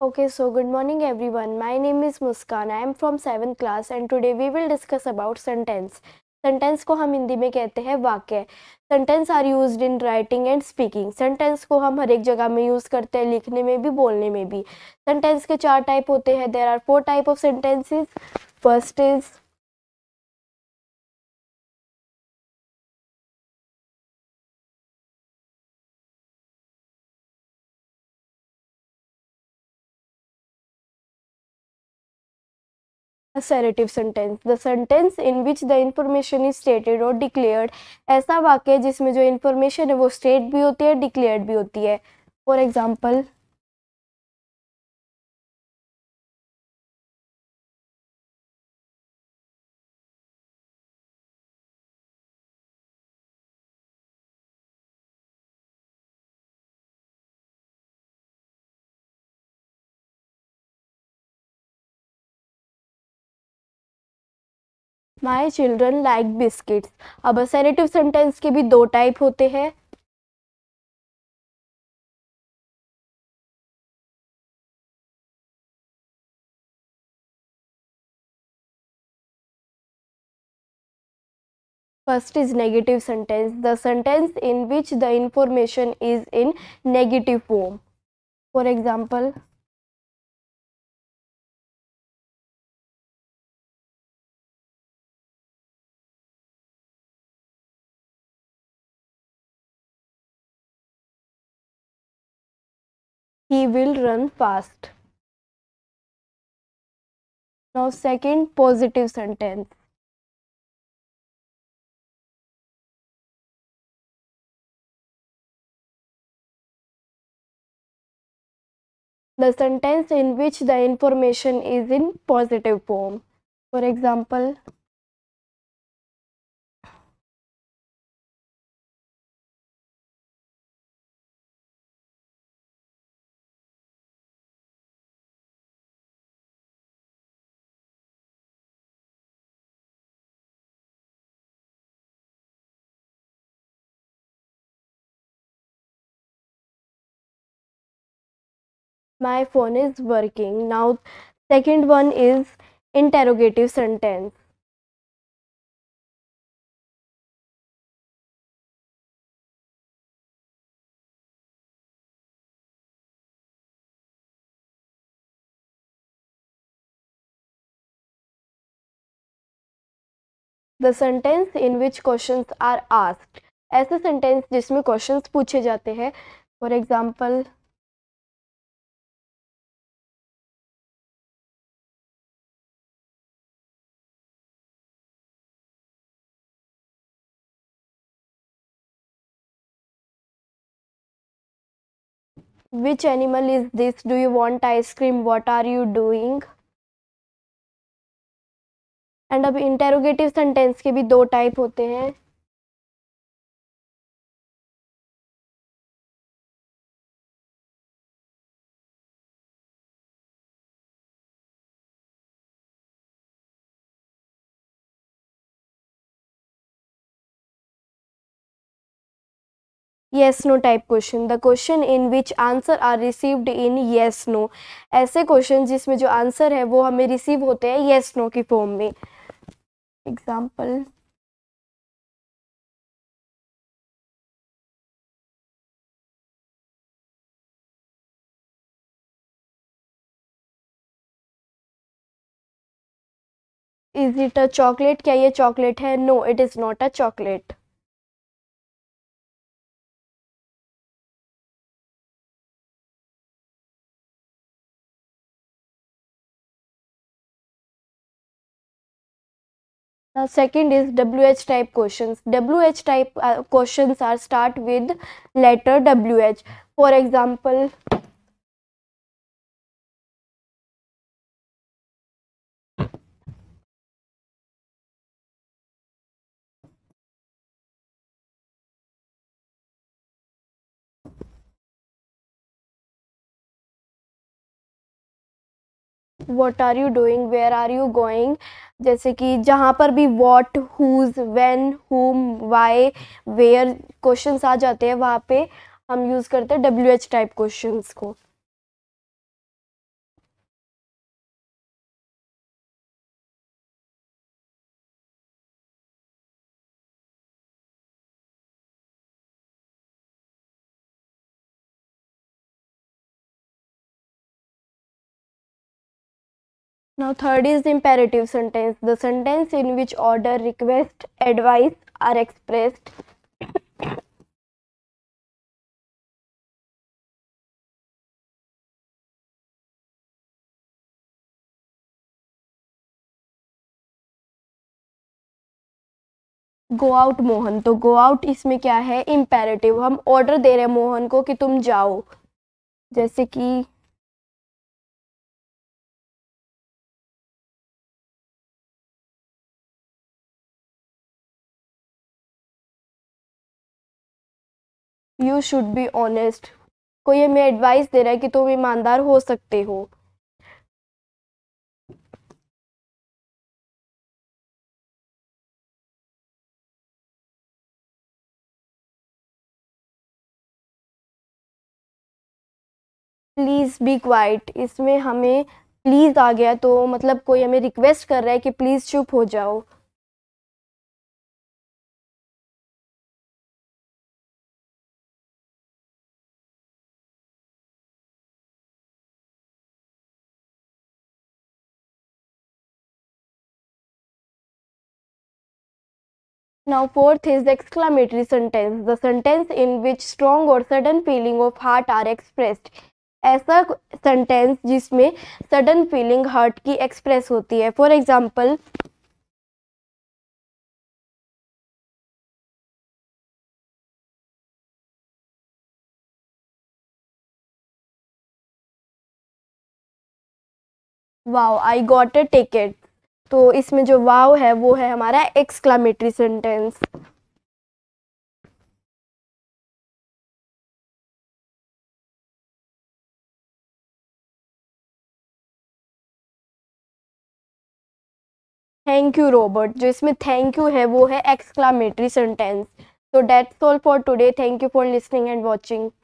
Okay, so good morning everyone. My name is Muskan. I am from 7th class and today we will discuss about sentence. Sentence को हम हिंदी में कहते हैं वाक्य. Sentence are used in writing and speaking. Sentence को हम हर एक जगह में यूज करते हैं, लिखने में भी, बोलने में भी. सेंटेंस के 4 टाइप होते हैं. There are 4 type of sentences. First is assertive sentence, the sentence in which the information is stated or declared. ऐसा वाक्य जिसमें जो इंफॉर्मेशन है वो स्टेट भी होती है, डिक्लेयर्ड भी होती है. For example, my children like biscuits. अब असर्टिव सेंटेंस के भी 2 टाइप होते हैं. First is negative sentence, the sentence in which the information is in negative form. For example, he will run fast. Now second, positive sentence. The sentence in which the information is in positive form. For example, my phone is working. Now second one is interrogative sentence. The sentence in which questions are asked. ऐसे sentence जिसमें questions पूछे जाते हैं. For example, which animal is this? Do you want ice cream? What are you doing? And अब interrogative sentence के भी 2 type होते हैं. Yes no type question, the question in which answer are received in yes no. ऐसे question जिसमें जो answer है वो हमें रिसीव होते हैं येस नो की फॉर्म में. Example, is it a chocolate? क्या ये चॉकलेट है? No, it is not a chocolate. Now second is WH type questions. WH type questions are start with letter WH. For example, what are you doing? Where are you going? जैसे कि जहाँ पर भी what, whose, when, whom, why, where क्वेश्चंस आ जाते हैं वहाँ पे हम यूज़ करते हैं WH टाइप क्वेश्चंस को. Now third is the imperative sentence, the sentence in which order, request, advice are expressed. Go out Mohan, तो गो आउट इसमें क्या है, इम्पेरेटिव, हम ऑर्डर दे रहे हैं मोहन को कि तुम जाओ, जैसे कि यू शुड बी ऑनेस्ट, कोई हमें एडवाइस दे रहा है कि तुम ईमानदार हो सकते हो. प्लीज़ बी क्वाइट, इसमें हमें प्लीज़ आ गया तो मतलब कोई हमें रिक्वेस्ट कर रहा है कि प्लीज़ चुप हो जाओ. Now fourth is the exclamatory sentence, the sentence in which strong or sudden feeling of heart are expressed. ऐसा सेंटेंस जिसमें सडन फीलिंग हार्ट की एक्सप्रेस होती है. For example, wow I got a ticket, तो इसमें जो वाव है वो है हमारा exclamatory sentence. Thank you Robert, जो इसमें थैंक यू है वो है exclamatory sentence. So that's all for today. Thank you for listening and watching.